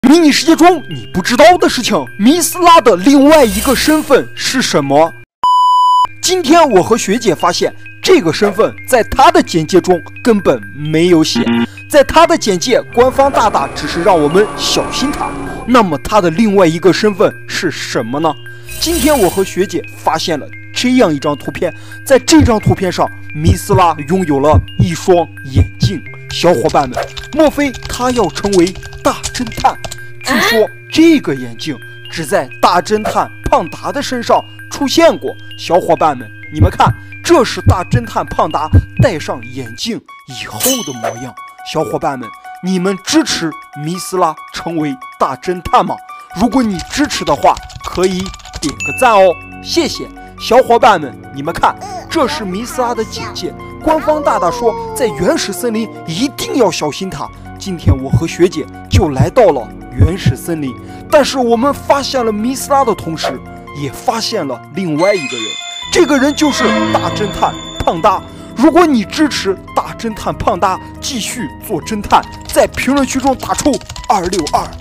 迷你世界中你不知道的事情，米斯拉的另外一个身份是什么？今天我和学姐发现，这个身份在她的简介中根本没有写，在她的简介，官方大大只是让我们小心她。那么她的另外一个身份是什么呢？今天我和学姐发现了这样一张图片，在这张图片上，米斯拉拥有了一双眼镜。小伙伴们，莫非她要成为大侦探？据说这个眼镜只在大侦探胖达的身上出现过。小伙伴们，你们看，这是大侦探胖达戴上眼镜以后的模样。小伙伴们，你们支持米斯拉成为大侦探吗？如果你支持的话，可以点个赞哦，谢谢。小伙伴们，你们看，这是米斯拉的简介，官方大大说在原始森林一定要小心它。今天我和学姐就来到了原始森林，但是我们发现了米斯拉的同时，也发现了另外一个人，这个人就是大侦探胖达。如果你支持大侦探胖达继续做侦探，在评论区中打出262。